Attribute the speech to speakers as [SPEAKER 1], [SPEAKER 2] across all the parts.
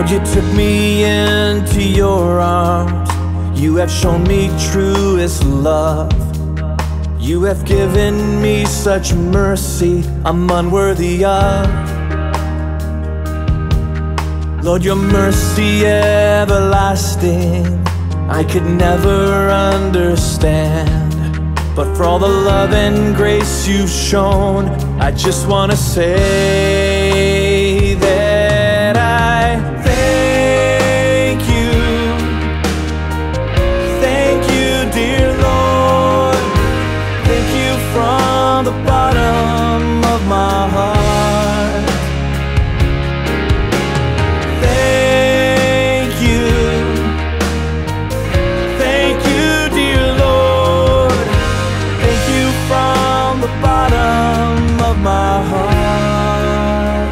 [SPEAKER 1] Lord, you took me into your arms. You have shown me truest love. You have given me such mercy I'm unworthy of. Lord, your mercy everlasting I could never understand, but for all the love and grace you've shown, I just wanna say that I thank you. Thank you, dear Lord. Thank you from the bottom of my heart. Thank you. Thank you, dear Lord. Thank you from the bottom of my heart.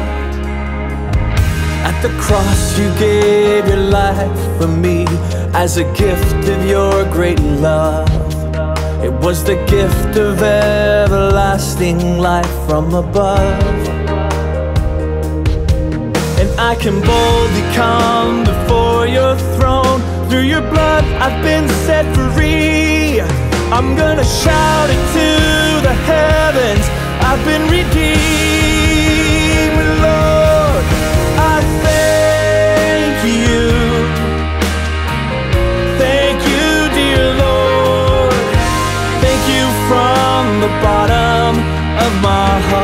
[SPEAKER 1] At the cross you gave your life for me as a gift of your great love. It was the gift of everlasting life from above. And I can boldly come before your throne. Through your blood I've been set free. I'm gonna shout it to the heavens. I've been redeemed, Lord. I thank you. Thank you, dear Lord. Thank you from the bottom of my heart.